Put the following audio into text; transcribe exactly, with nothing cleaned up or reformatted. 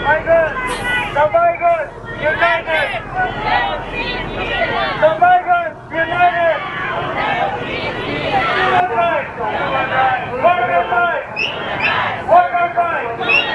Migrants! The migrants! United! The migrants! United! Human rights! Workers' rights! Workers' rights!